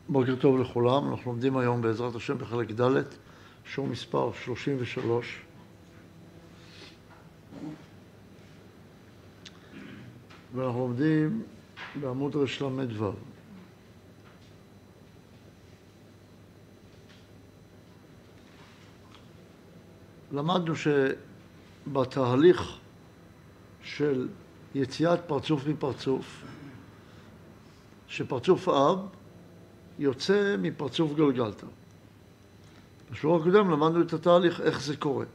בוקר טוב לכולם, אנחנו לומדים היום בעזרת השם בחלק ד' שיעור מספר 33. ואנחנו לומדים בעמוד רל"ו. למדנו שבתהליך של יציאת פרצוף מפרצוף, שפרצוף אב יוצא מפרצוף גלגלתא. בשיעור הקודם למדנו את התהליך, איך זה קורה.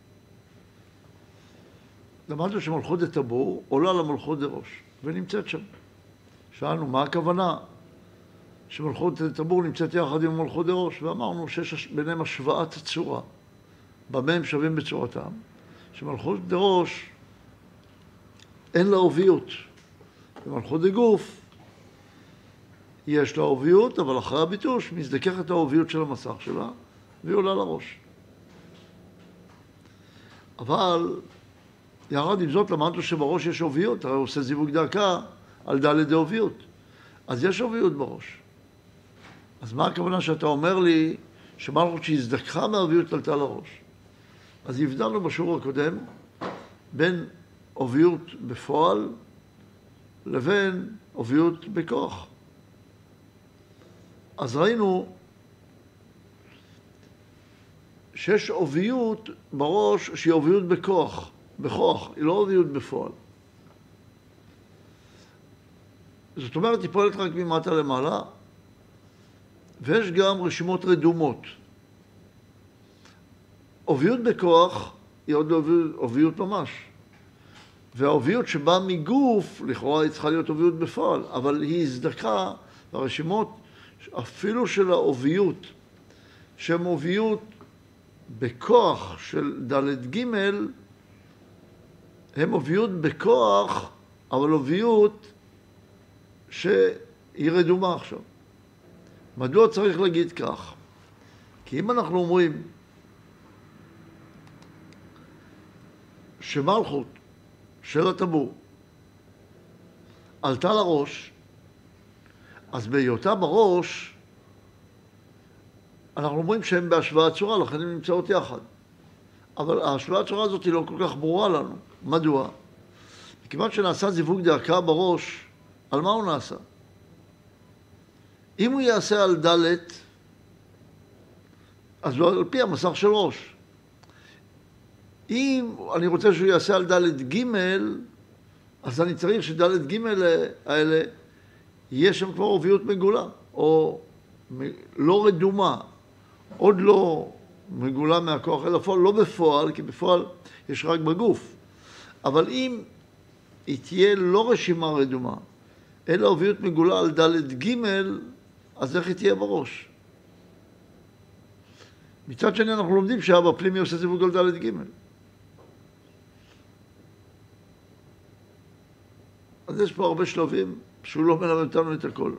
למדנו שמלכות דטבור עולה למלכות דראש, ונמצאת שם. שאלנו, מה הכוונה שמלכות דטבור נמצאת יחד עם מלכות דראש? ואמרנו שיש ביניהם השוואת צורה. במה הם שווים בצורתם? שמלכות דראש אין לה אוביות. ומלכות דגוף יש לה אוביות, אבל אחרי הביטוש מזדככת האוביות של המסך שלה, והיא עולה לראש. אבל יחד עם זאת למדנו שבראש יש אוביות, הרי הוא עושה זיווג דרכה על ד' דאוביות. אז יש אוביות בראש. אז מה הכוונה שאתה אומר לי שמלכות שהזדככה מהאוביות עלתה לראש? אז הבדלנו בשיעור הקודם בין אוביות בפועל לבין אוביות בכוח. אז ראינו שיש אוביות בראש שהיא אוביות בכוח, היא לא אוביות בפועל. זאת אומרת, היא פועלת רק ממטה למעלה, ויש גם רשימות רדומות. אוביות בכוח היא עוד אוביות ממש. והאוביות שבאה מגוף, לכאורה היא צריכה להיות אוביות בפועל, אבל היא הזדכה, והרשימות אפילו של האוביות, שהן אוביות בכוח של ד' ג', הן אוביות בכוח, אבל אוביות שהיא רדומה עכשיו. מדוע צריך להגיד כך? כי אם אנחנו אומרים שמלכות של הטבור עלתה לראש, אז בהיותה בראש, אנחנו אומרים שהן בהשוואת צורה, לכן הן נמצאות יחד. אבל ההשוואת צורה הזאת היא לא כל כך ברורה לנו. מדוע? כיוון שנעשה זיווג דרכה בראש, על מה הוא נעשה? אם הוא יעשה על ד', אז הוא על פי המסך של ראש. אם אני רוצה שהוא יעשה על ד' ג', אז אני צריך שד' ג' האלה יש שם כבר אוביות מגולה, או לא רדומה, עוד לא מגולה מהכוח אל הפועל, לא בפועל, כי בפועל יש רק בגוף. אבל אם היא תהיה לא רשימה רדומה, אלא אוביות מגולה על ד' ג', אז איך היא תהיה בראש? מצד שני אנחנו לומדים שהאבא פנימי עושה זיווג על ד' ג'. אז יש פה הרבה שלבים שהוא לא מלמד אותנו את הכל.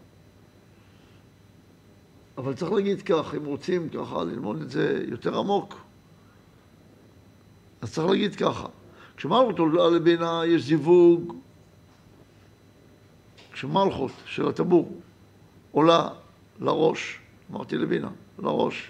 אבל צריך להגיד כך, אם רוצים ככה ללמוד את זה יותר עמוק, אז צריך להגיד ככה. כשמלכות עולה לבינה יש זיווג, כשמלכות של הטבור עולה לראש, אמרתי לבינה, לראש,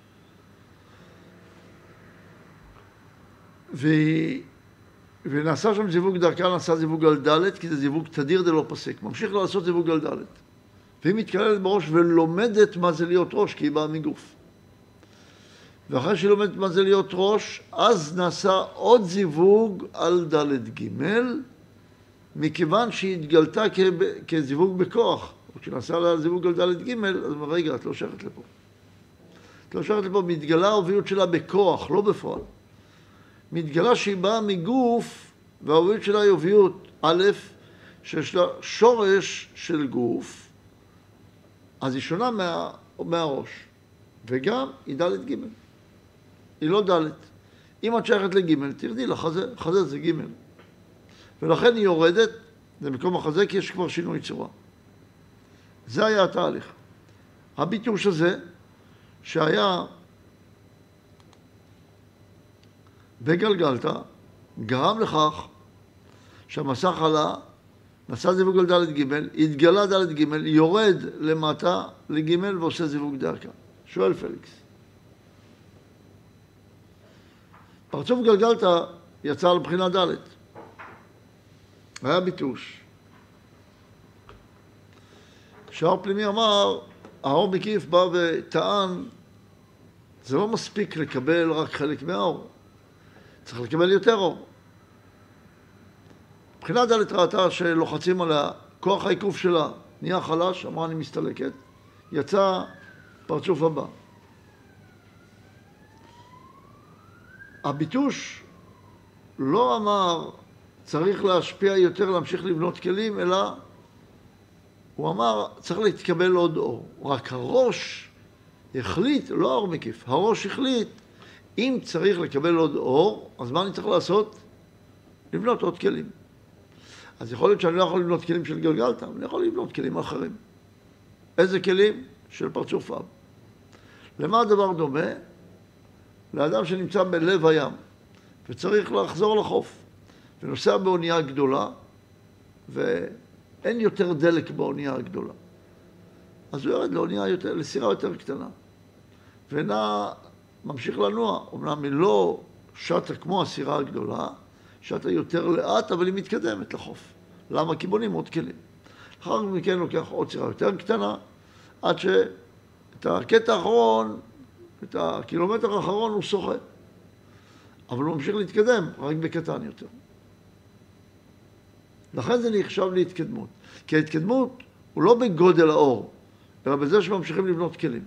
ונעשה שם זיווג דרכה, נעשה זיווג על ד', כי זה זיווג תדיר דלא פסק. ממשיך לעשות זיווג על ד'. והיא מתקללת בראש ולומדת מה זה להיות ראש, כי היא באה מגוף. ואחרי שהיא לומדת מה זה להיות ראש, אז נעשה עוד זיווג על ד' ג', מכיוון שהיא התגלתה כזיווג בכוח. וכשנעשה לה זיווג על ד' ג', אז רגע, את לא שייכת לפה. את לא שייכת לפה, מתגלה האוביות שלה בכוח, לא בפועל. מתגלה שהיא באה מגוף, והאוביות שלה היא אוביות א', שיש לה שורש של גוף, אז היא שונה מהראש. וגם היא ד' ג'. היא לא ד'. אם את שייכת לג', תרדי לחזה, חזה זה ג'. ולכן היא יורדת למקום החזה, כי יש כבר שינוי צורה. זה היה התהליך. הביטוש הזה, שהיה בגלגלתא, גרם לכך שהמסך עלה נעשה זיווג על ד' ג', התגלה ד' ג', יורד למטה לג' ועושה זיווג דרכה. שואל פליקס. פרצוף גלגלתא יצא על בחינה ד'. היה ביטוש. שער פנימי אמר, האור מקיף בא וטען, זה לא מספיק לקבל רק חלק מהאור. צריך לקבל יותר אור. בחינה ד' ראתה שלוחצים עליה, כוח העיקוף שלה נהיה חלש, אמרה אני מסתלקת, יצא פרצוף הבא. הביטוש לא אמר צריך להשפיע יותר, להמשיך לבנות כלים, אלא הוא אמר צריך להתקבל עוד אור. רק הראש החליט, לא האור מקיף, הראש החליט, אם צריך לקבל עוד אור, אז מה אני צריך לעשות? לבנות עוד כלים. אז יכול להיות שאני לא יכול לבנות כלים של גלגלתא, אני יכול לבנות כלים אחרים. איזה כלים? של פרצוף אב. למה הדבר דומה? לאדם שנמצא בלב הים, וצריך לחזור לחוף, ונוסע באונייה גדולה, ואין יותר דלק באונייה הגדולה. אז הוא יורד לאונייה יותר, לסירה יותר קטנה. ממשיך לנוע, אמנם היא לא שטה כמו הסירה הגדולה, שטה יותר לאט, אבל היא מתקדמת לחוף. למה? כי בונים עוד כלים. אחר מכן לוקח עוד סירה יותר קטנה, עד שאת הקטע האחרון, את הקילומטר האחרון הוא שוחה. אבל הוא ממשיך להתקדם, רק בקטן יותר. לכן זה נחשב להתקדמות. כי ההתקדמות הוא לא בגודל האור, אלא בזה שממשיכים לבנות כלים.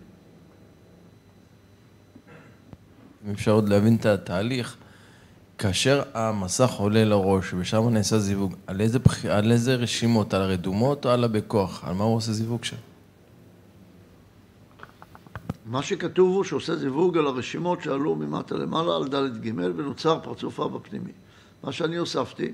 אם אפשר עוד להבין את התהליך, כאשר המסך עולה לראש ושם נעשה זיווג, על איזה רשימות? על הרדומות או על הבכוח? על מה הוא עושה זיווג שם? מה שכתוב הוא שעושה זיווג על הרשימות שעלו ממטה למעלה על ד' ג' ונוצר פרצוף אב הפנימי. מה שאני הוספתי,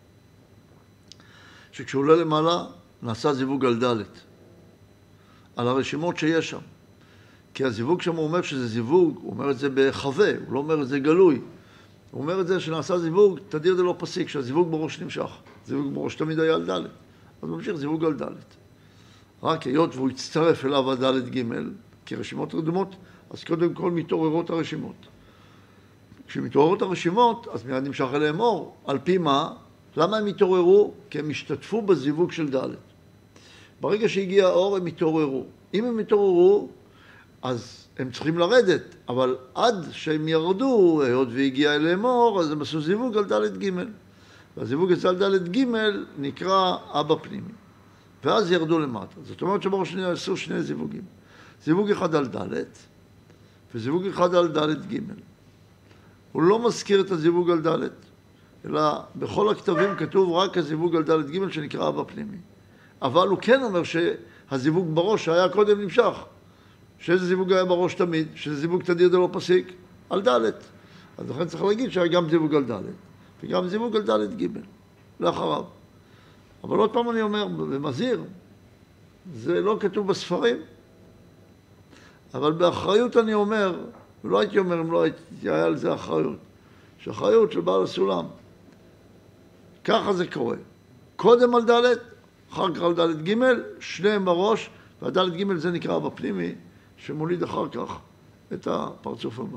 שכשהוא עולה למעלה נעשה זיווג על ד', על הרשימות שיש שם. כי הזיווג שם הוא אומר שזה זיווג, הוא אומר את זה בחווה, הוא לא אומר את זה גלוי. הוא אומר את זה שנעשה זיווג, תדיר זה לא פסיק, שהזיווג בראש נמשך. זיווג בראש תמיד היה על ד', אז הוא ממשיך זיווג על ד'. רק היות והוא יצטרף אליו על ד' ג' כרשימות רדומות, אז קודם כל מתעוררות הרשימות. כשמתעוררות הרשימות, אז מיד נמשך אליהם אור. על פי מה? למה הם התעוררו? כי הם השתתפו בזיווג של ד'. ברגע שהגיע האור הם התעוררו. אם הם התעוררו, אז הם צריכים לרדת, אבל עד שהם ירדו, היות והגיע אליהם אור, אז הם עשו זיווג על ד' ג'. והזיווג על ד' ג' נקרא אבא פנימי. ואז ירדו למטה. זאת אומרת שבראש עשו שני זיווגים. זיווג אחד על ד' וזיווג אחד על ד' ג'. הוא לא מזכיר את הזיווג על ד', אלא בכל הכתבים כתוב רק הזיווג על ד' ג' שנקרא אבא פנימי. אבל הוא כן אומר שהזיווג בראש שהיה קודם נמשך. שאיזה זיווג היה בראש תמיד, שזה זיווג תדיר זה לא פסיק, על ד'. אז לכן צריך להגיד שהיה גם זיווג על ד' וגם זיווג על ד' ג' לאחריו. אבל עוד פעם אני אומר, ומזהיר, זה לא כתוב בספרים, אבל באחריות אני אומר, ולא הייתי אומר אם לא היה לזה אחריות, שאחריות של בעל הסולם. ככה זה קורה. קודם על ד', אחר כך על ד' ג', שניהם בראש, והד' ג' זה נקרא בפנימי, שמוליד אחר כך את הפרצוף הבא.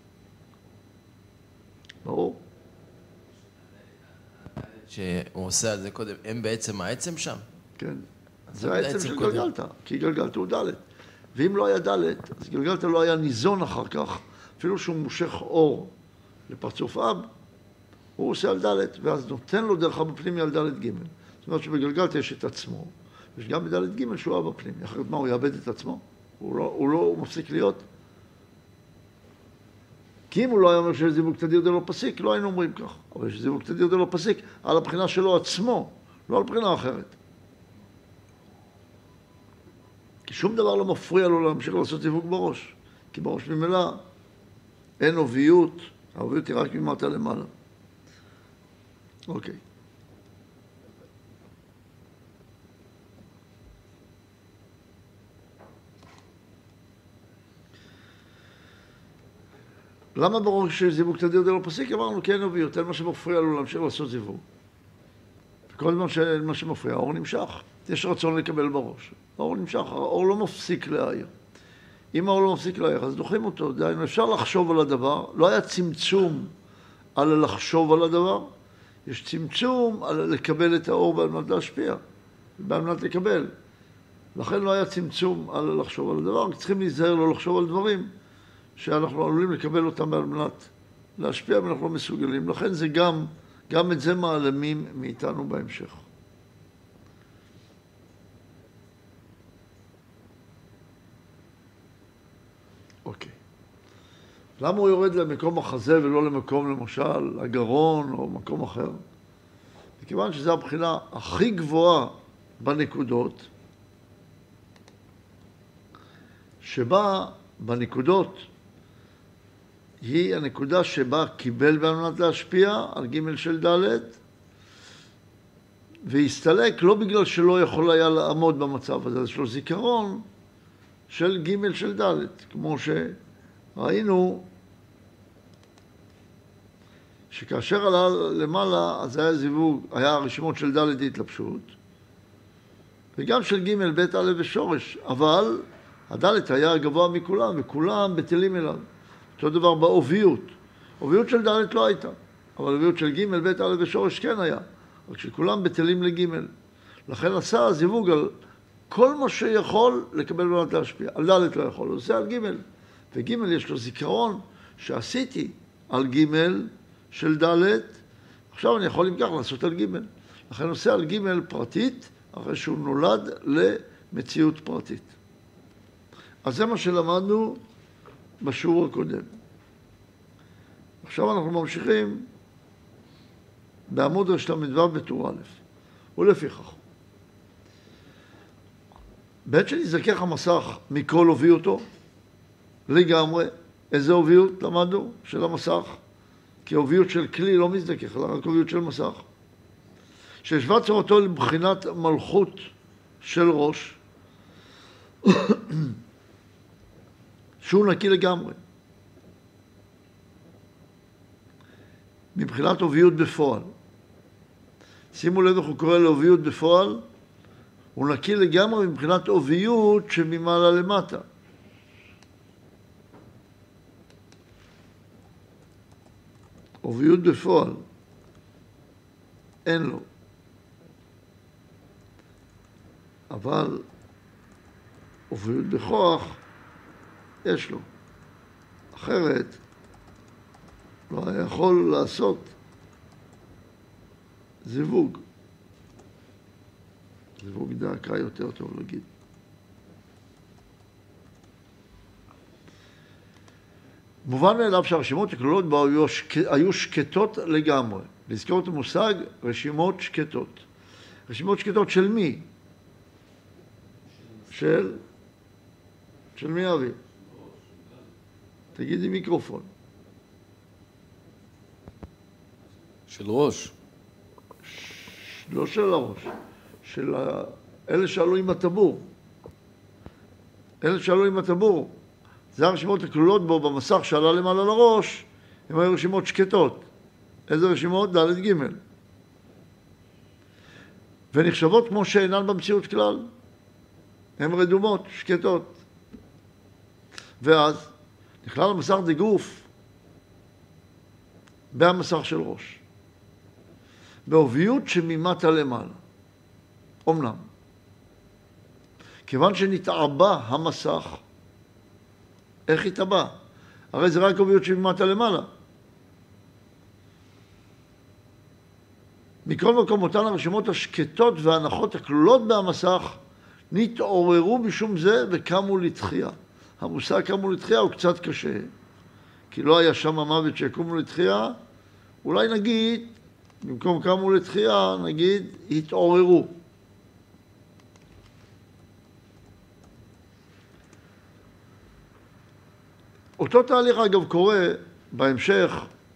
ברור? שהוא עושה על זה קודם, הם בעצם העצם שם? כן. זה העצם של גלגלתא, כי גלגלתא הוא ד'. ואם לא היה ד', אז גלגלתא לא היה ניזון אחר כך, אפילו שהוא מושך אור לפרצוף אב, הוא עושה על ד' ואז נותן לו דרך אבא פנימי על ד' ג'. זאת אומרת שבגלגלתא יש את עצמו, יש גם בד' ג' שהוא אבא פנימי. אחרת מה, הוא יאבד את עצמו? הוא מפסיק להיות? כי אם הוא לא היה אומר שזיווג תדיר זה לא פסיק, לא היינו אומרים כך. אבל שזיווג תדיר זה לא פסיק על הבחינה שלו עצמו, לא על בחינה אחרת. כי שום דבר לא מפריע לו להמשיך לעשות זיווג בראש. כי בראש ממילא אין עוביות, העוביות היא רק ממטה למעלה. אוקיי. למה בראש שזיווג תדיר זה לא פסיק? אמרנו כן עוביות, אין מה שמפריע לו להמשיך לעשות זיווג. כל מה שמפריע, האור נמשך. יש רצון לקבל בראש. האור נמשך, האור לא מפסיק להעיר. אם האור לא מפסיק להעיר, אז דוחים אותו. דהיינו, אפשר לחשוב על הדבר. לא היה צמצום על לחשוב על הדבר. יש צמצום על לקבל את האור ועל מנת להשפיע. ועל מנת לקבל. לכן לא היה צמצום על לחשוב על הדבר. צריכים להיזהר לא לחשוב על דברים שאנחנו עלולים לקבל אותם על מנת להשפיע ואנחנו לא מסוגלים. לכן זה גם את זה מעלמים מאיתנו בהמשך. אוקיי. למה הוא יורד למקום החזה ולא למקום, למשל, הגרון או מקום אחר? מכיוון שזו הבחינה הכי גבוהה בנקודות, שבה בנקודות היא הנקודה שבה קיבל על מנת להשפיע על ג' של ד' והסתלק לא בגלל שלא יכול היה לעמוד במצב הזה, יש לו זיכרון של ג' של ד', כמו שראינו שכאשר עלה למעלה אז היה זיווג, היה רשימות של ד' התלבשות וגם של ג' ב' א' ושורש, אבל הד' היה גבוה מכולם וכולם בטלים אליו. אותו דבר באוביות. אוביות של ד' לא הייתה, אבל אוביות של ג' ב' א' ושורש כן היה, רק שכולם בטלים לג'. לכן עשה זיווג על כל מה שיכול לקבל ולנת להשפיע. על ד' לא יכול, הוא עושה על ג', וג' יש לו זיכרון שעשיתי על ג' של ד', עכשיו אני יכול אם כך לעשות על ג'. לכן עושה על ג' פרטית, אחרי שהוא נולד למציאות פרטית. אז זה מה שלמדנו בשיעור הקודם. עכשיו אנחנו ממשיכים בעמוד רש"ו בטור א', ולפיכך. בעת שנזכך המסך מכל הוביותו, לגמרי, איזה הוביות למדנו? של המסך, כי הוביות של כלי לא מזדכך, אלא רק הוביות של מסך. שהשווה צורתו לבחינת מלכות של ראש, שהוא נקי לגמרי. מבחינת הוביות בפועל. שימו לב איך הוא קורא להוביות בפועל, הוא נקי לגמרי מבחינת הוביות שממעלה למטה. הוביות בפועל אין לו. אבל הוביות בכוח יש לו. אחרת לא היה יכול לעשות זיווג. זיווג דעקה יותר טוב להגיד. מובן מאליו שהרשימות הכלולות בה היו שקטות לגמרי. לזכור את המושג רשימות שקטות. רשימות שקטות של מי? של מי אבי? תגידי מיקרופון. של ראש. לא של הראש, של אלה שעלו עם הטבור. אלה שעלו עם הטבור. זה הרשימות הכלולות בו במסך שעלה למעלה לראש, הם היו רשימות שקטות. איזה רשימות? ד' ג'. ונחשבות כמו שאינן במציאות כלל. הן רדומות, שקטות. ואז נכלל המסך דגוף במסך של ראש. בהוביות שממטה למעלה. אומנם. כיוון שנתעבה המסך, איך התעבה? הרי זה רק הוביות שממטה למעלה. מכל מקום אותן הרשימות השקטות וההנחות הכלולות במסך נתעוררו בשום זה וקמו לתחייה. המושג קמו לתחייה הוא קצת קשה, כי לא היה שם המוות שיקומו לתחייה. אולי נגיד, במקום קמו לתחייה, נגיד התעוררו. אותו תהליך אגב קורה בהמשך,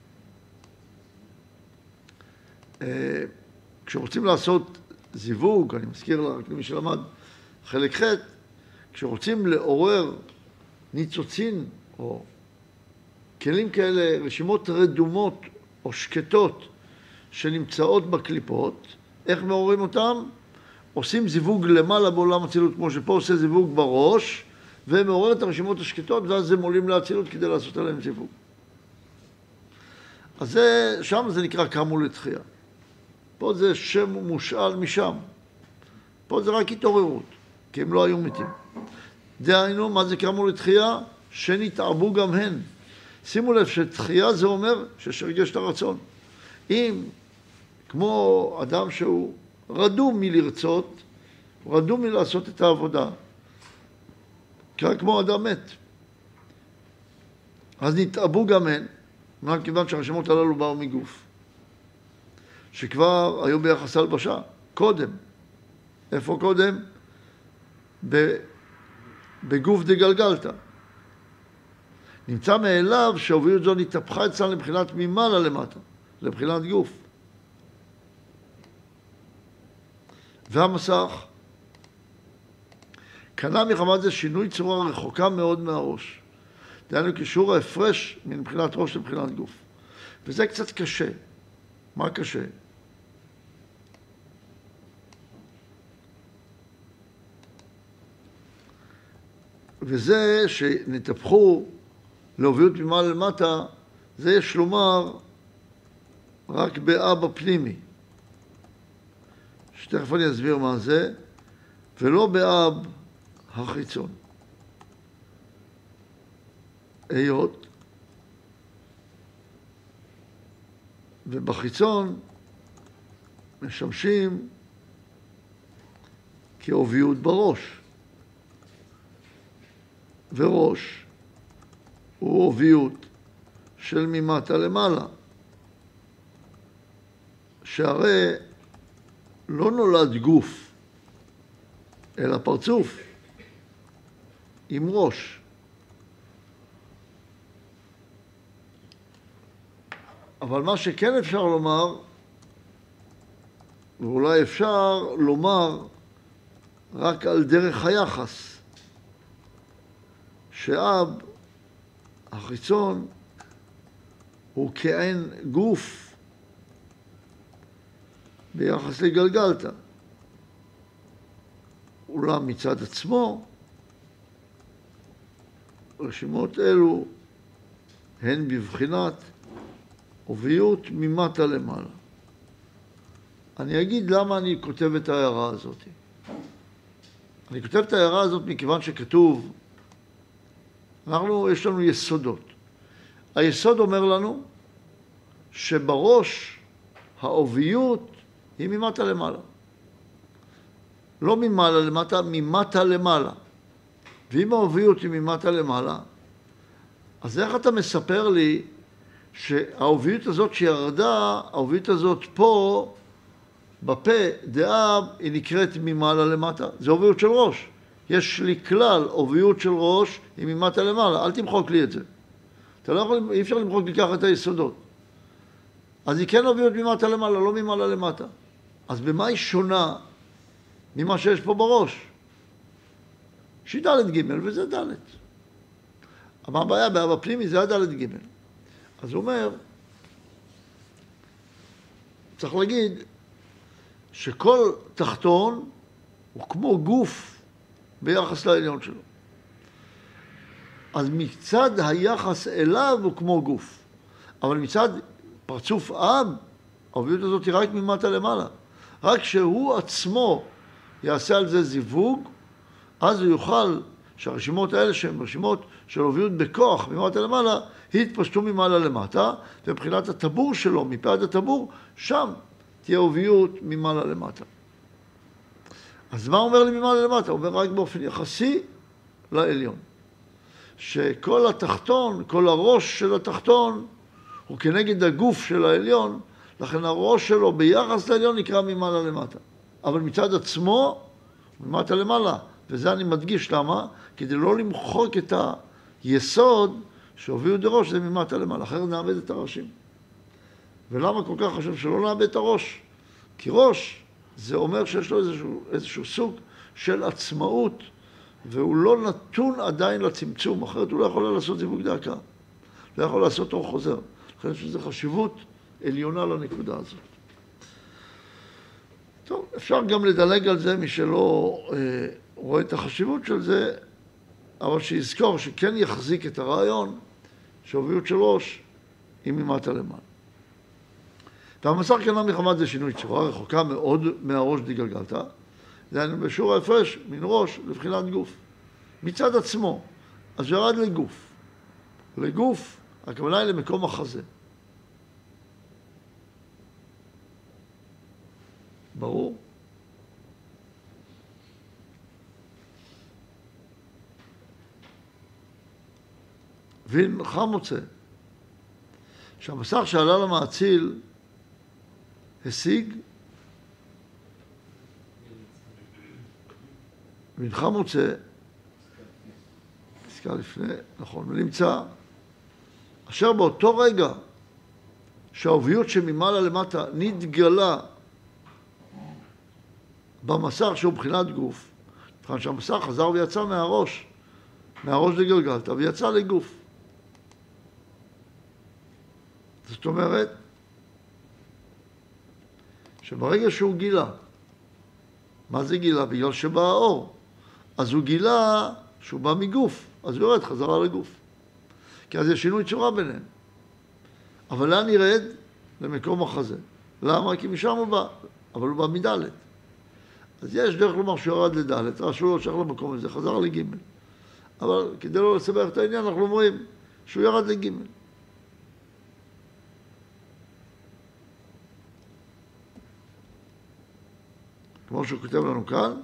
כשרוצים לעשות זיווג, אני מזכיר רק למי שלמד חלק ח', כשרוצים לעורר ניצוצין או כלים כאלה, רשימות רדומות או שקטות שנמצאות בקליפות, איך מעוררים אותם? עושים זיווג למעלה בעולם אצילות, כמו שפה עושה זיווג בראש, ומעורר את הרשימות השקטות, ואז הם עולים לאצילות כדי לעשות עליהם זיווג. אז שם זה נקרא קמו לתחייה. פה זה שם מושאל משם. פה זה רק התעוררות, כי הם לא היו מתים. דהיינו, מה זה קמו לתחייה? שנתעבו גם הן. שימו לב שתחייה זה אומר ששרגש את הרצון. אם, כמו אדם שהוא רדום מלרצות, רדום מלעשות את העבודה, כמו אדם מת. אז נתעבו גם הן, כיוון שהרשימות הללו באו מגוף, שכבר היו ביחס הלבשה, קודם. איפה קודם? בגוף דגלגלתא. נמצא מאליו שההוביות זו נתהפכה אצלם לבחינת ממעלה למטה, לבחינת גוף. והמסך קנה מחמת זה שינוי צורה רחוקה מאוד מהראש. דהיינו קישור ההפרש מבחינת ראש לבחינת גוף. וזה קצת קשה. מה קשה? וזה שנתהפכו להוביות ממעלה למטה, זה יש לומר רק באבא פנימי. שתכף אני אסביר מה זה, ולא באב החיצון. היות, ובחיצון משמשים כאוביות בראש. וראש הוא אוביות של ממטה למעלה. שהרי לא נולד גוף, אלא פרצוף עם ראש. אבל מה שכן אפשר לומר, ואולי אפשר לומר רק על דרך היחס, שאב החיצון הוא כעין גוף ביחס לגלגלתא. אולם מצד עצמו, רשימות אלו הן בבחינת אוביות ממטה למעלה. אני אגיד למה אני כותב את ההערה הזאת. אני כותב את ההערה הזאת מכיוון שכתוב, יש לנו יסודות. היסוד אומר לנו שבראש האוביות היא ממטה למעלה. לא ממעלה למטה, ממטה למעלה. ואם האוביות היא ממטה למעלה, אז איך אתה מספר לי שהאוביות הזאת שירדה, האוביות הזאת פה, בפה, דאב, היא נקראת ממעלה למטה? זה אוביות של ראש. יש לי כלל, אוביות של ראש היא ממטה למעלה. אל תמחוק לי את זה. אתה לא יכול, אי אפשר למחוק לי ככה את היסודות. אז היא כן אוביות ממטה למעלה, לא ממעלה למטה. אז במה היא שונה ממה שיש פה בראש? שהיא ד' ג' וזה ד'. אבל הבעיה באבא פנימי זה הד' ג'. אז הוא אומר, צריך להגיד שכל תחתון הוא כמו גוף ביחס לעליון שלו. אז מצד היחס אליו הוא כמו גוף. אבל מצד פרצוף אב, האוביות הזאת היא רק ממטה למעלה. רק שהוא עצמו יעשה על זה זיווג, אז הוא יוכל שהרשימות האלה שהן רשימות של אוביות בכוח ממטה למעלה, התפשטו ממעלה למטה, ובחינת הטבור שלו, מפעד הטבור, שם תהיה אוביות ממעלה למטה. אז מה אומר לי ממעלה למטה? הוא אומר רק באופן יחסי לעליון. שכל התחתון, כל הראש של התחתון, הוא כנגד הגוף של העליון, לכן הראש שלו ביחס לעליון נקרא ממעלה למטה. אבל מצד עצמו, ממטה למעלה. וזה אני מדגיש למה? כדי לא למחוק את היסוד שהובילו דראש, זה ממטה למעלה. אחרת נאבד את הראשים. ולמה כל כך חשוב שלא נאבד את הראש? כי ראש זה אומר שיש לו איזשהו סוג של עצמאות, והוא לא נתון עדיין לצמצום, אחרת הוא לא יכול לעשות זיווג דאקה. לא יכול לעשות אור חוזר. לכן יש לזה חשיבות עליונה לנקודה הזאת. טוב, אפשר גם לדלג על זה, מי שלא רואה את החשיבות של זה, אבל שיזכור שכן יחזיק את הרעיון שהוביות של ראש היא ממטה למעלה. והמסך קנה מחמת זה שינוי צורה, רחוקה מאוד מהראש דגלגלתא, דהיינו בשיעור ההפרש מן ראש לבחינת גוף. מצד עצמו, אז ירד לגוף. לגוף, הכוונה היא למקום החזה. ברור? והנך מוצא שהמסך שעלה למאציל השיג, והנך מוצא, פסקה לפני, נכון, ונמצא, אשר באותו רגע שהאוביות שממעלה למטה נתגלה במסך שהוא מבחינת גוף, מבחינת שהמסך חזר ויצא מהראש לגלגלתא ויצא לגוף. זאת אומרת, שברגע שהוא גילה, מה זה גילה? בגלל שבא האור. אז הוא גילה שהוא בא מגוף, אז הוא יורד חזרה לגוף. כי אז יש שינוי צורה ביניהם. אבל לאן ירד? למקום החזה. למה? כי משם הוא בא, אבל הוא בא מדלת. אז יש דרך לומר שהוא ירד לדלת, שהוא לא שייך למקום הזה, חזר לגימל. אבל כדי לא לסבך את העניין, אנחנו אומרים שהוא ירד לגימל. כמו שהוא כותב לנו כאן,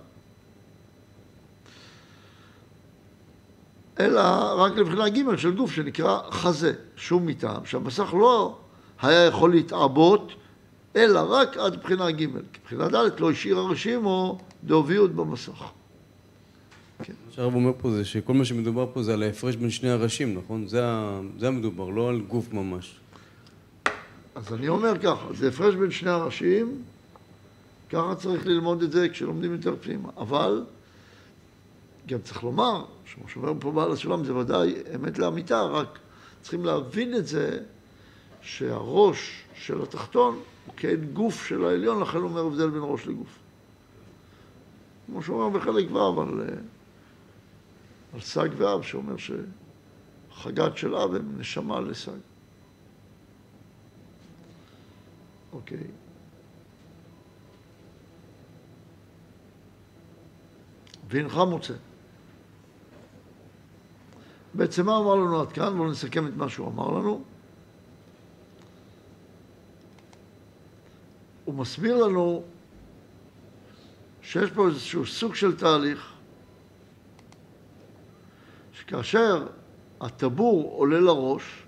אלא רק לבחינה ג' של גוף שנקרא חזה, שום מטעם, שהמסך לא היה יכול להתעבות, אלא רק עד בחינה ג', כי בחינה ד' לא השאיר הרשימו דאוביות במסך. מה שהרב אומר פה זה שכל מה שמדובר פה זה על ההפרש בין שני הראשים, נכון? זה המדובר, לא על גוף ממש. אז אני אומר ככה, זה הפרש בין שני הראשים, ככה צריך ללמוד את זה כשלומדים יותר פנימה. אבל גם צריך לומר, כמו שאומר פה בעל הסולם, זה ודאי אמת לאמיתה, רק צריכים להבין את זה שהראש של התחתון הוא כאין גוף של העליון, לכן הוא אומר הבדל בין ראש לגוף. כמו שאומר בחלק ו' על סג ואב, שאומר שחגת של אב הם נשמה לסג. אוקיי. והנך מוצא. בעצם מה אמר לנו עד כאן? בואו נסכם את מה שהוא אמר לנו. הוא מסביר לנו שיש פה איזשהו סוג של תהליך שכאשר הטבור עולה לראש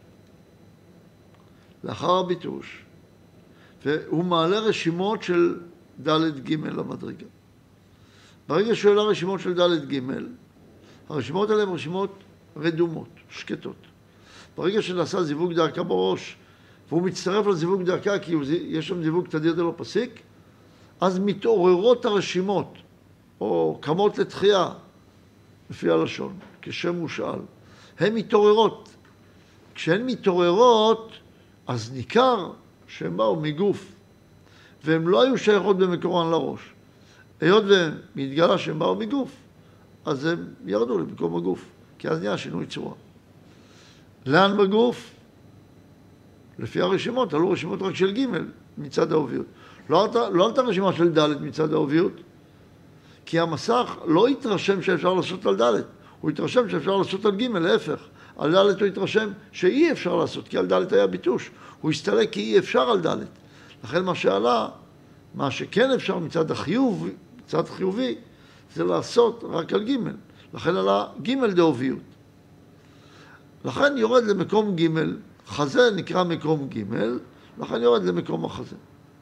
לאחר הביטוש והוא מעלה רשימות של ד' ג' למדרגה. ברגע שהוא עולה רשימות של ד' ג', הרשימות האלה הן רשימות רדומות, שקטות. ברגע שנעשה זיווג דרכה בראש, והוא מצטרף לזיווג דרכה כי יש שם זיווג תדיר דלא פסיק, אז מתעוררות הרשימות, או קמות לתחייה, לפי הלשון, כשם מושאל. הן מתעוררות. כשהן מתעוררות, אז ניכר שהן באו מגוף, והן לא היו שייכות במקורן לראש. היות ומתגלה שהן באו מגוף, אז הם ירדו למקום הגוף, כי אז נהיה שינוי צורה. לאן בגוף? לפי הרשימות, עלו רשימות רק של ג' מצד האוביות. לא עלתה רשימה של ד' מצד האוביות, כי המסך לא התרשם שאפשר לעשות על ד', הוא התרשם שאפשר לעשות על ג', להפך. על ד' הוא התרשם שאי אפשר לעשות, כי על ד' היה ביטוש. הוא הסתלק כי אי אפשר על ד'. לכן מה שעלה, מה שכן אפשר מצד החיוב, מצד חיובי, זה לעשות רק על ג'. לכן עלה ג' דאוביות. לכן יורד למקום ג', חזה נקרא מקום ג', לכן יורד למקום החזה.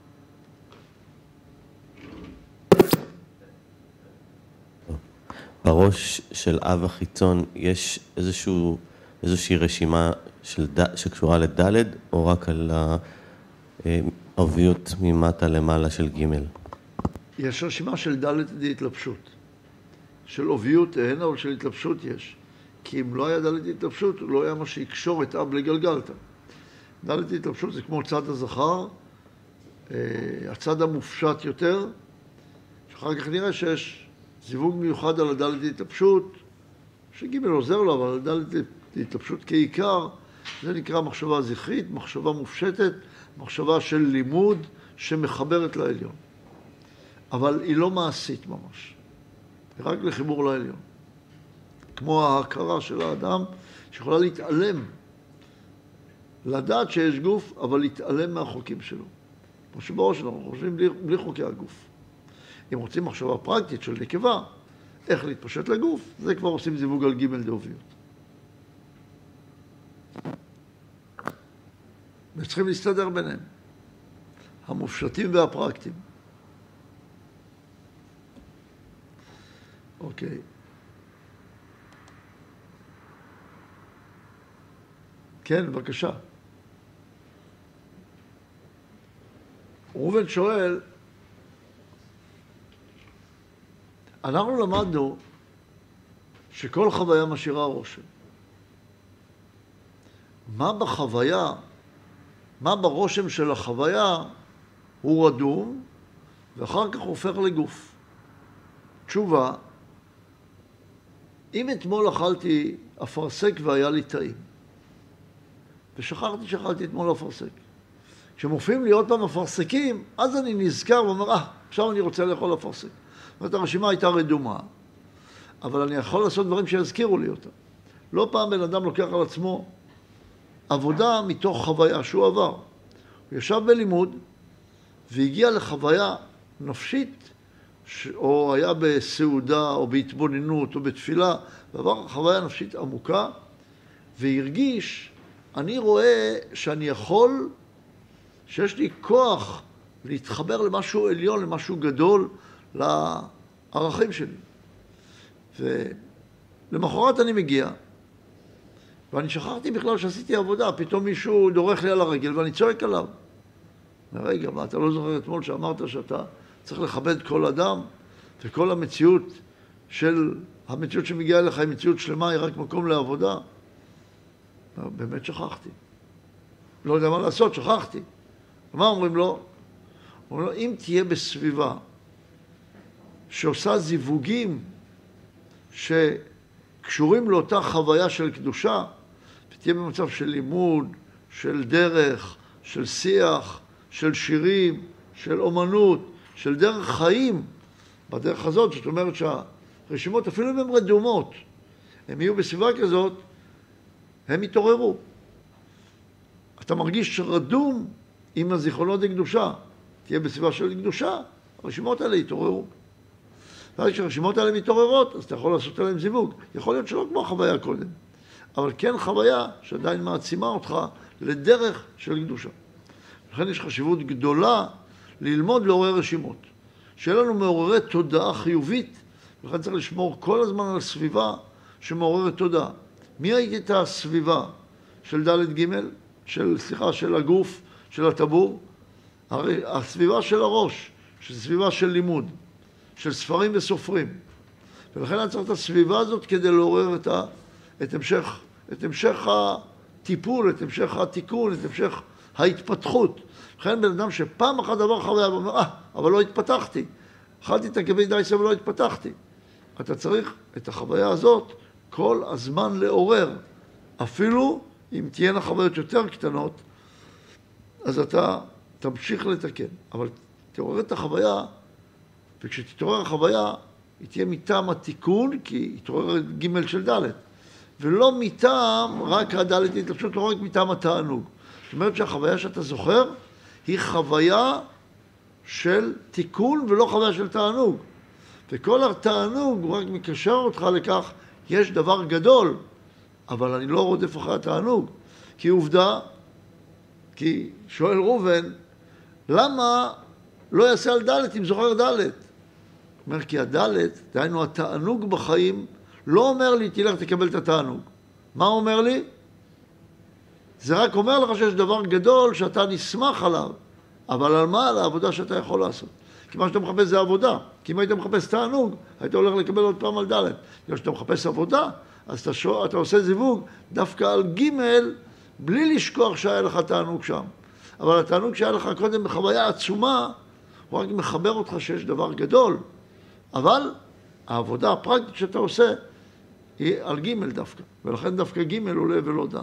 בראש של אב החיצון יש איזושהי רשימה שקשורה לד' או רק על האוביות ממטה למעלה של ג'? יש רשימה של ד' התלבשות. של אוביות אין, אבל של התלבשות יש. כי אם לא היה ד' התלבשות, לא היה מה שיקשור את אב לגלגלתא. ד' התלבשות זה כמו צד הזכר, הצד המופשט יותר, אחר כך נראה שיש זיווג מיוחד על הדלת התלבשות, שג' עוזר לו, אבל הדלת התלבשות כעיקר, זה נקרא מחשבה זכרית, מחשבה מופשטת, מחשבה של לימוד שמחברת לעליון. אבל היא לא מעשית ממש, היא רק לחיבור לעליון. כמו ההכרה של האדם שיכולה להתעלם, לדעת שיש גוף, אבל להתעלם מהחוקים שלו. כמו שבראש אנחנו חושבים בלי חוקי הגוף. אם רוצים מחשבה פרקטית של נקבה, איך להתפשט לגוף, זה כבר עושים זיווג על ג' דאוביות. וצריכים להסתדר ביניהם, המופשטים והפרקטיים. אוקיי. כן, בבקשה. ראובן שואל, אנחנו למדנו שכל חוויה משאירה רושם. מה בחוויה, מה ברושם של החוויה הוא רדום, ואחר כך הופך לגוף. תשובה, אם אתמול אכלתי אפרסק והיה לי טעים, ושכחתי שאכלתי אתמול אפרסק, כשמופיעים לי עוד פעם אפרסקים, אז אני נזכר ואומר, עכשיו אני רוצה לאכול אפרסק. זאת אומרת, הרשימה הייתה רדומה, אבל אני יכול לעשות דברים שיזכירו לי אותה. לא פעם בן אדם לוקח על עצמו עבודה מתוך חוויה שהוא עבר. הוא ישב בלימוד והגיע לחוויה נפשית, או היה בסעודה, או בהתבוננות, או בתפילה, ועבר חוויה נפשית עמוקה, והרגיש, אני רואה שאני יכול, שיש לי כוח להתחבר למשהו עליון, למשהו גדול, לערכים שלי. ולמחרת אני מגיע, ואני שכחתי בכלל שעשיתי עבודה, פתאום מישהו דורך לי על הרגל ואני צועק עליו. רגע, מה, אתה לא זוכר אתמול שאמרת שאתה צריך לכבד כל אדם, וכל המציאות שמגיעה אליך היא מציאות שלמה, היא רק מקום לעבודה. באמת שכחתי. לא יודע מה לעשות, שכחתי. מה אומרים לו? אומרים לו, אם תהיה בסביבה שעושה זיווגים שקשורים לאותה חוויה של קדושה, ותהיה במצב של לימוד, של דרך, של שיח, של שירים, של אומנות, של דרך חיים, בדרך הזאת, זאת אומרת שהרשימות, אפילו אם הן רדומות, הן יהיו בסביבה כזאת, הם יתעוררו. אתה מרגיש שרדום עם הזיכרונות לקדושה, תהיה בסביבה של קדושה, הרשימות האלה יתעוררו. ואז כשהרשימות האלה מתעוררות, אז אתה יכול לעשות עליהם זיווג. יכול להיות שלא כמו החוויה קודם, אבל כן חוויה שעדיין מעצימה אותך לדרך של קדושה. לכן יש חשיבות גדולה ללמוד לעורר רשימות. שיהיה לנו מעוררי תודעה חיובית, ולכן צריך לשמור כל הזמן על סביבה שמעוררת תודעה. מי הייתה הסביבה של ד' ג' של הגוף, של הטבור? הסביבה של הראש, של סביבה של לימוד, של ספרים וסופרים. ולכן אני צריך את הסביבה הזאת כדי לעורר את המשך הטיפול, את המשך התיקון, את המשך ההתפתחות. לכן בן אדם שפעם אחת עבר חוויה ואומר, אבל לא התפתחתי. אכלתי את עקבי דייסה ולא התפתחתי. אתה צריך את החוויה הזאת כל הזמן לעורר. אפילו אם תהיינה חוויות יותר קטנות, אז אתה תמשיך לתקן. אבל תעורר את החוויה, וכשתתעורר החוויה, היא תהיה מטעם התיקון, כי היא תעורר ג' של ד', ולא מטעם רק הד' התלבשות, לא רק מטעם התענוג. זאת אומרת שהחוויה שאתה זוכר, היא חוויה של תיקון ולא חוויה של תענוג. וכל התענוג הוא רק מקשר אותך לכך, יש דבר גדול, אבל אני לא רודף אחרי התענוג. כי עובדה, כי שואל ראובן, למה לא יעשה על ד' אם זוכר ד'? אומר, כי הד', דהיינו התענוג בחיים, לא אומר לי, תלך תקבל את התענוג. מה אומר לי? זה רק אומר לך שיש דבר גדול שאתה נשמח עליו, אבל על מה? על העבודה שאתה יכול לעשות. כי מה שאתה מחפש זה עבודה. כי אם היית מחפש תענוג, היית הולך לקבל עוד פעם על ד'. אם שאתה מחפש עבודה, אז אתה עושה זיווג דווקא על ג' בלי לשכוח שהיה לך תענוג שם. אבל התענוג שהיה לך קודם בחוויה עצומה, הוא רק מחבר אותך שיש דבר גדול. אבל העבודה הפרקטית שאתה עושה היא על ג' דווקא, ולכן דווקא ג' עולה ולא ד'.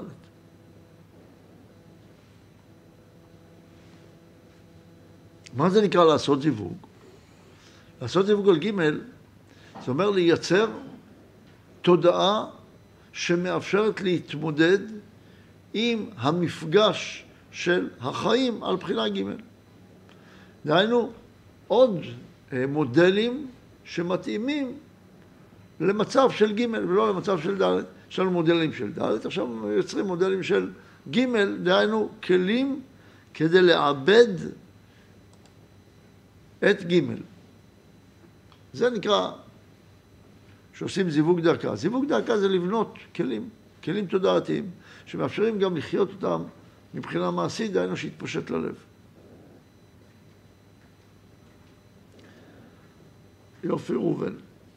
מה זה נקרא לעשות זיווג? לעשות זיווג על ג' זה אומר לייצר תודעה שמאפשרת להתמודד עם המפגש של החיים על בחינה ג'. דהיינו, עוד מודלים שמתאימים למצב של ג' ולא למצב של ד'. יש לנו מודלים של ד', עכשיו יוצרים מודלים של ג', דהיינו כלים כדי לעבד את ג'. זה נקרא שעושים זיווג דרכה. זיווג דרכה זה לבנות כלים תודעתיים, שמאפשרים גם לחיות אותם מבחינה מעשית, דהיינו שהתפשט ללב. יופי ראובן.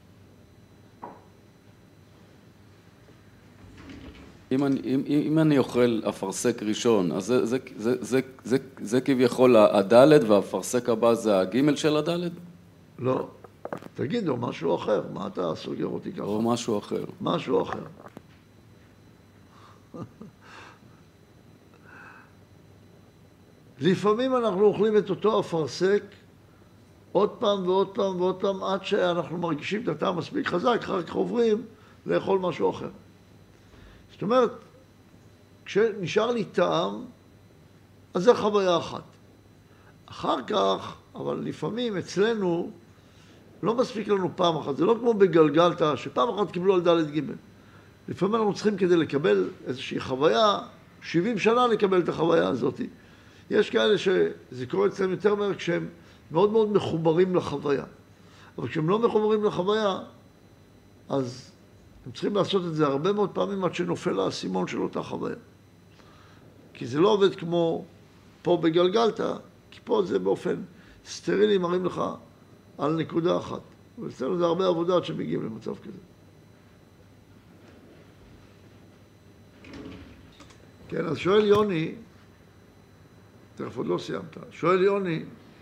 אם אני אוכל אפרסק ראשון, אז זה כביכול הדלת, והאפרסק הבא זה הגימל של הדלת? לא. תגידו, משהו אחר. מה אתה סוגר אותי ככה? או משהו אחר. משהו אחר. לפעמים אנחנו אוכלים את אותו אפרסק עוד פעם ועוד פעם ועוד פעם, עד שאנחנו מרגישים את הטעם מספיק חזק, אחר כך עוברים לאכול משהו אחר. זאת אומרת, כשנשאר לי טעם, אז זה חוויה אחת. אחר כך, אבל לפעמים אצלנו, לא מספיק לנו פעם אחת. זה לא כמו בגלגלתא, שפעם אחת קיבלו על ד' ג'. לפעמים אנחנו צריכים כדי לקבל איזושהי חוויה, 70 שנה לקבל את החוויה הזאת. יש כאלה שזה קורה אצלם יותר מהר כשהם מאוד מאוד מחוברים לחוויה. אבל כשהם לא מחוברים לחוויה, אז הם צריכים לעשות את זה הרבה מאוד פעמים עד שנופל האסימון של אותה חוויה. כי זה לא עובד כמו פה בגלגלתא, כי פה זה באופן סטרילי מראים לך על נקודה אחת. ואצלנו זה הרבה עבודה עד שמגיעים למצב כזה. כן, אז שואל יוני, תכף עוד לא סיימת, שואל יוני,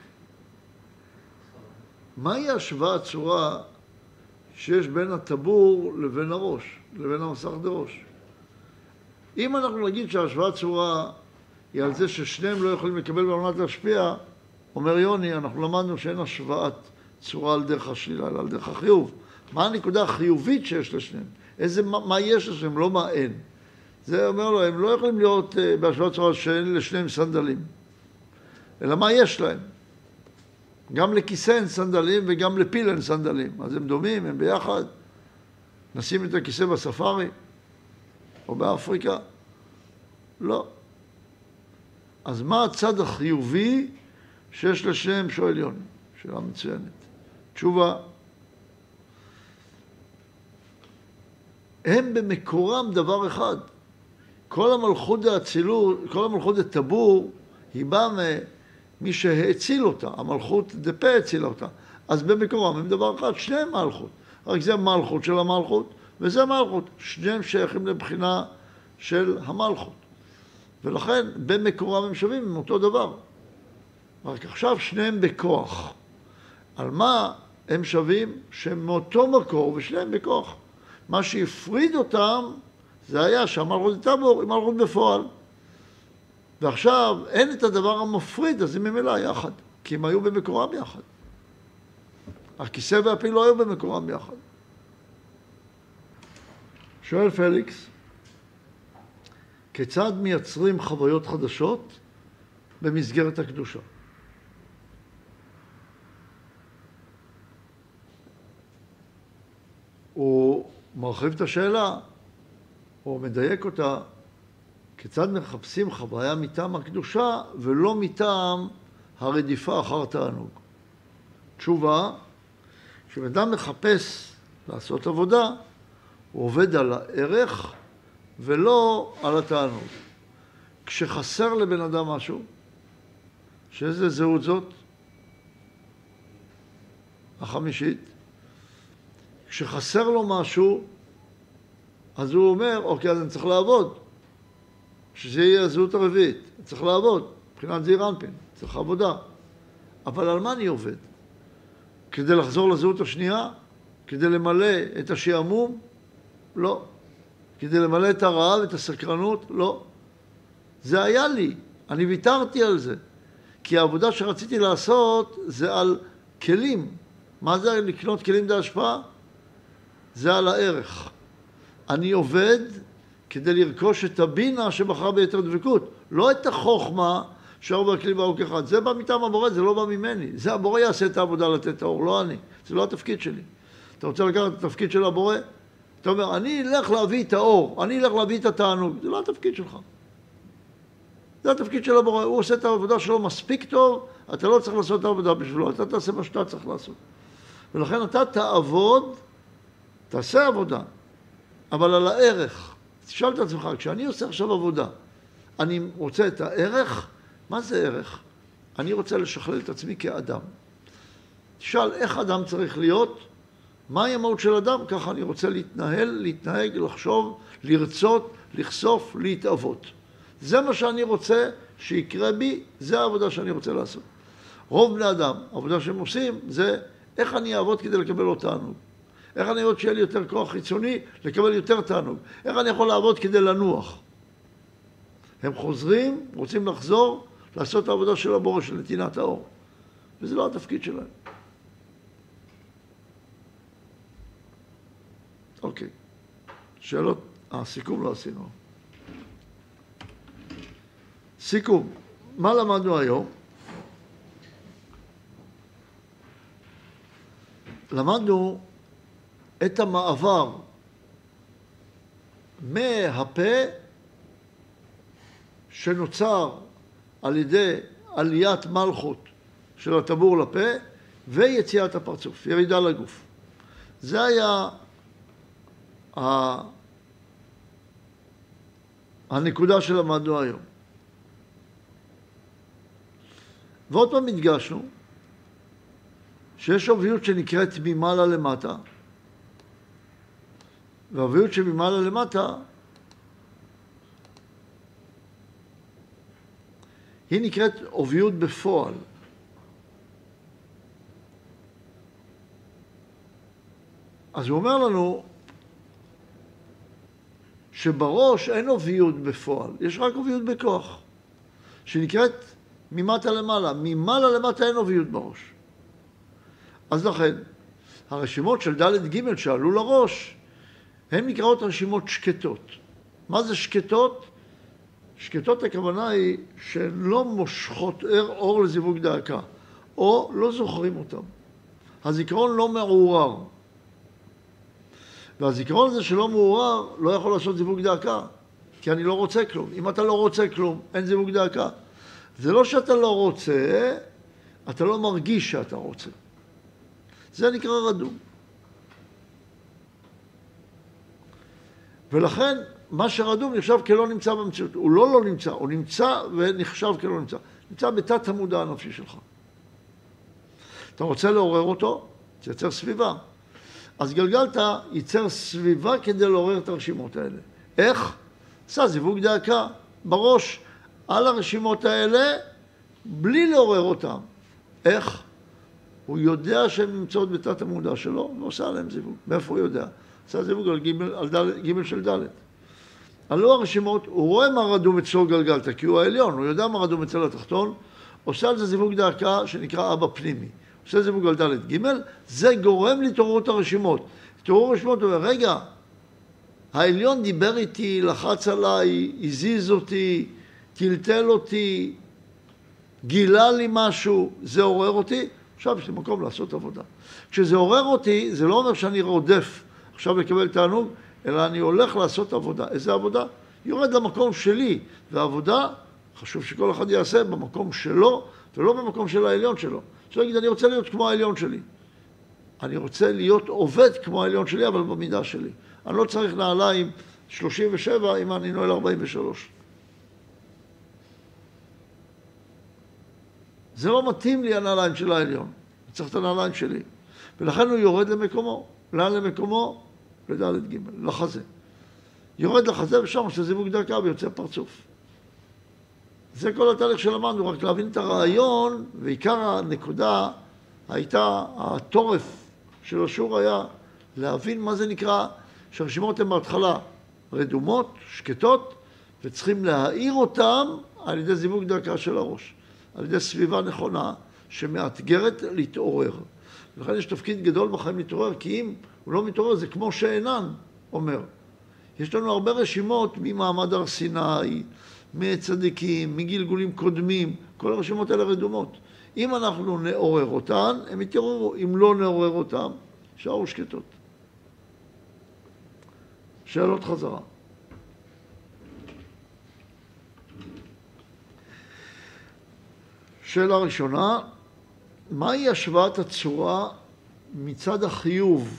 מהי השוואה הצורה שיש בין הטבור לבין הראש, לבין המסך דראש? אם אנחנו נגיד שההשוואה הצורה היא על זה ששניהם לא יכולים לקבל במנת להשפיע, אומר יוני, אנחנו למדנו שאין השוואת צורה על דרך השלילה, אלא על דרך החיוב. מה הנקודה החיובית שיש לשניהם? מה יש לשניהם, לא מה אין. זה אומר לו, הם לא יכולים להיות בהשוואת צורה שאין לשניהם סנדלים. אלא מה יש להם? גם לכיסא אין סנדלים וגם לפיל אין סנדלים. אז הם דומים, הם ביחד. נשים את הכיסא בספארי או באפריקה? לא. אז מה הצד החיובי שיש לשניהם? שואל יוני. שאלה מצוינת. תשובה. הם במקורם דבר אחד. כל המלכות האצילות, כל המלכות הטבור, היא באה ממי שהציל אותה. המלכות דפה הצילה אותה. אז במקורם הם דבר אחד, שניהם מלכות. רק זה מלכות של המלכות, וזה מלכות. שניהם שייכים לבחינה של המלכות. ולכן במקורם הם שווים עם אותו דבר. רק עכשיו שניהם בכוח. על מה הם שווים? שהם מאותו מקור ושניהם בכוח. מה שהפריד אותם זה היה שהמלכות טבור היא מלכות בפועל. ועכשיו אין את הדבר המפריד, אז הם ממילא יחד. כי הם היו במקורם יחד. הכיסא והפיל לא היו במקורם יחד. שואל פליקס, כיצד מייצרים חוויות חדשות במסגרת הקדושה? הוא מרחיב את השאלה, הוא מדייק אותה, כיצד מחפשים חוויה מטעם הקדושה ולא מטעם הרדיפה אחר תענוג. תשובה, כשאדם מחפש לעשות עבודה, הוא עובד על הערך ולא על התענוג. כשחסר לבן אדם משהו, שאיזה זהות זאת? החמישית. כשחסר לו משהו, אז הוא אומר, אוקיי, אז אני צריך לעבוד. שזה יהיה הזהות הרביעית. צריך לעבוד, מבחינת זעיר אנפין, צריך עבודה. אבל על מה אני עובד? כדי לחזור לזהות השנייה? כדי למלא את השעמום? לא. כדי למלא את הרעב, את הסקרנות? לא. זה היה לי, אני ויתרתי על זה. כי העבודה שרציתי לעשות זה על כלים. מה זה לקנות כלים די השפעה? זה על הערך. אני עובד כדי לרכוש את הבינה שבחרה ביתר דבקות, לא את החוכמה שארבע הכלים באור כאחד. זה בא מטעם הבורא, זה לא בא ממני. זה הבורא יעשה את העבודה לתת את האור, לא אני. זה לא התפקיד שלי. אתה רוצה לקחת את התפקיד של הבורא? אתה אומר, אני אלך להביא את האור, אני אלך להביא את התענוג. זה לא התפקיד שלך. זה התפקיד של הבורא. הוא עושה את העבודה שלו מספיק טוב, אתה לא צריך לעשות את העבודה בשבילו, אתה תעשה מה שאתה צריך לעשות. ולכן אתה תעבוד, תעשה עבודה, אבל על הערך. תשאל את עצמך, כשאני עושה עכשיו עבודה, אני רוצה את הערך, מה זה ערך? אני רוצה לשכלל את עצמי כאדם. תשאל איך אדם צריך להיות, מהי המהות של אדם, ככה אני רוצה להתנהל, להתנהג, לחשוב, לרצות, לחשוף, להתאבות. זה מה שאני רוצה שיקרה בי, זה העבודה שאני רוצה לעשות. רוב בני אדם, העבודה שהם עושים, זה איך אני אעבוד כדי לקבל עוד תענוג. איך אני אעבוד שיהיה לי יותר כוח חיצוני, לקבל יותר תענוג. איך אני יכול לעבוד כדי לנוח. הם חוזרים, רוצים לחזור, לעשות את העבודה של הבורא, של נתינת האור. וזה לא התפקיד שלהם. אוקיי. שאלות? סיכום לא עשינו. סיכום. מה למדנו היום? למדנו את המעבר מהפה שנוצר על ידי עליית מלכות של הטבור לפה ויציאת הפרצוף, ירידה לגוף. זה היה הנקודה שלמדנו היום. ועוד פעם הדגשנו שיש אוביות שנקראת ממעלה למטה, והאוביות שממעלה למטה היא נקראת אוביות בפועל. אז הוא אומר לנו שבראש אין אוביות בפועל, יש רק אוביות בכוח, שנקראת ממטה למעלה. ממעלה למטה אין אוביות בראש. אז לכן, הרשימות של ד' ג' שעלו לראש, הן נקראות רשימות שקטות. מה זה שקטות? שקטות הכוונה היא שהן לא מושכות אור לזיווג דאקה, או לא זוכרים אותם. הזיכרון לא מעורר. והזיכרון הזה שלא מעורר לא יכול לעשות זיווג דאקה, כי אני לא רוצה כלום. אם אתה לא רוצה כלום, אין זיווג דאקה. זה לא שאתה לא רוצה, אתה לא מרגיש שאתה רוצה. זה נקרא רדום. ולכן, מה שרדום נחשב כלא נמצא במציאות. הוא לא נמצא, הוא נמצא ונחשב כלא נמצא. נמצא בתת המודע הנפשי שלך. אתה רוצה לעורר אותו, תייצר סביבה. אז גלגלת ייצר סביבה כדי לעורר את הרשימות האלה. איך? עשה זיווג דאקה בראש על הרשימות האלה, בלי לעורר אותם. איך? הוא יודע שהן נמצאות בתת המודע שלו, ועושה עליהם זיווג. מאיפה הוא יודע? עשה זיווג על ג' של ד'. עלו הרשימות, הוא רואה מה רדום אצלו גלגלת, כי הוא העליון, הוא יודע מה רדום אצל התחתון, עושה על זה זיווג דאקה שנקרא אבא פנימי. עושה זיווג על ד' ג', זה גורם להתעוררות הרשימות. התעוררות הרשימות, הוא אומר, רגע, העליון דיבר איתי, לחץ עליי, הזיז אותי, טלטל אותי, גילה לי משהו, זה עורר אותי, עכשיו יש לי מקום לעשות עבודה. כשזה עורר אותי, זה לא אומר שאני רודף עכשיו לקבל תענוג, אלא אני הולך לעשות עבודה. איזה עבודה? יורד למקום שלי, והעבודה, חשוב שכל אחד יעשה במקום שלו, ולא במקום של העליון שלו. שלא יגיד, אני רוצה להיות כמו העליון שלי. אני רוצה להיות עובד כמו העליון שלי, אבל במידה שלי. אני לא צריך נעליים 37 אם אני נועל 43. זה לא מתאים לי הנעליים של העליון. אני צריך את הנעליים שלי. ולכן הוא יורד למקומו. לאן למקומו? לד' ג', לחזה. יורד לחזה ושם עושה זיווג דאקה ויוצא פרצוף. זה כל התהליך שלמדנו, רק להבין את הרעיון, ועיקר הנקודה התורף של השיעור היה להבין מה זה נקרא, שהרשימות הן בהתחלה רדומות, שקטות, וצריכים להאיר אותם על ידי זיווג דרכה של הראש, על ידי סביבה נכונה שמאתגרת להתעורר. ולכן יש תפקיד גדול בחיים להתעורר, כי אם הוא לא מתעורר זה כמו שאינן, אומר. יש לנו הרבה רשימות ממעמד הר סיני, מצדיקים, מגלגולים קודמים, כל הרשימות האלה רדומות. אם אנחנו נעורר אותן, הם יתעוררו. אם לא נעורר אותן, שערו שקטות. שאלות חזרה. שאלה ראשונה, מהי השוואת הצורה מצד החיוב?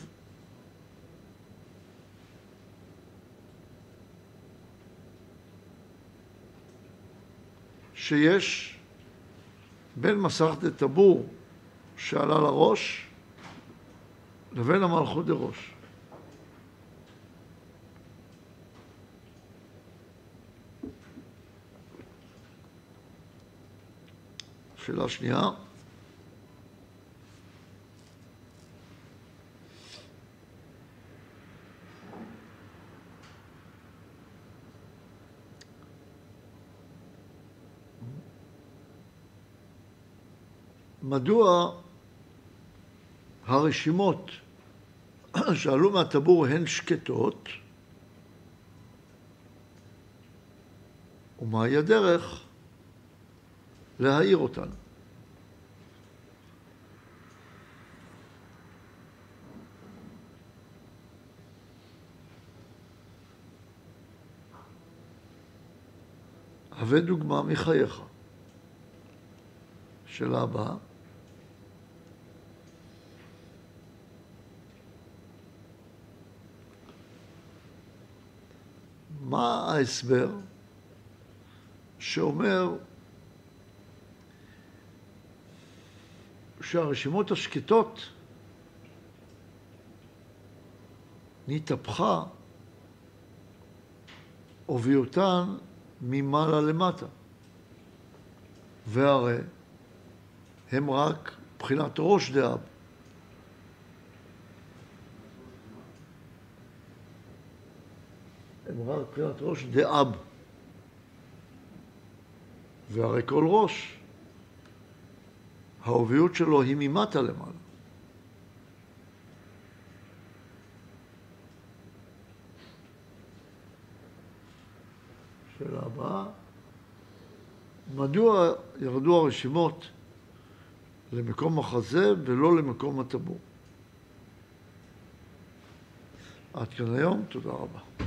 שיש בין מסכת טבור שעלה לראש לבין המלכות דראש. שאלה שנייה, מדוע הרשימות שעלו מהטבור הן שקטות, ומהי הדרך להעיר אותן? הבא דוגמה מחייך. שאלה הבאה. מה ההסבר שאומר שהרשימות השקטות נתהפכה הוביאותן ממעלה למטה, והרי הם רק בחינת ראש דאב. הם רק בחינת ראש דאב. והרי כל ראש, ההוביות שלו היא ממטה למעלה. שאלה הבאה, מדוע ירדו הרשימות למקום החזה ולא למקום הטבור? עד כאן היום, תודה רבה.